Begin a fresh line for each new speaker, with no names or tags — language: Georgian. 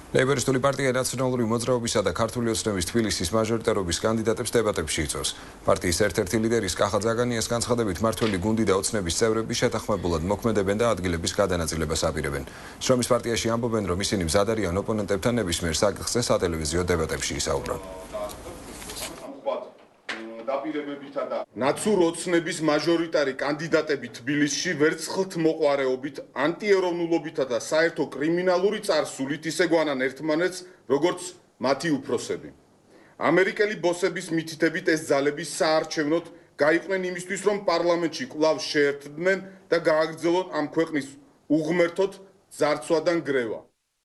ლეიბორისტული პარტია ნაციონალური მოძრაობისა და ქართული ოცნების თბილისის მაჟორიტარობის კანდიდატებს დებატებში იწვევს. პარტიის ერთ-ერთი ლიდერის კახა ძაგანიას განცხადებით მართველი გუნდი და ოცნების წევრები შეთანხმებულად მოქმედებენ და ადგილების გადანაწილებას აპირებენ. შრომის პარტიაში ამბობენ, რომ ისინი მზად არიან ოპონენტებთან ნებისმიერ საკითხზე სატელევიზიო დებატებში ისაუბრონ.
ნაცურ ოცნების მაჟორიტარი კანდიდატები თბილისში ვერცხლთ მოყვარეობით, ანტიეროვნულობითა და საერთო კრიმინალური წარსულით ისე გვანან ერთმანეთს, როგორც მათი უფროსები. ამერიკელი ბოსების მითითებით ეს ძალები საარჩევნოდ გაიყვნენ იმისთვის, რომ პარლამენტში კვლავ შეერთდნენ და გააგრძელონ ამ ქვეყნის უღმერთოდ ძარცვა და ნგრევა.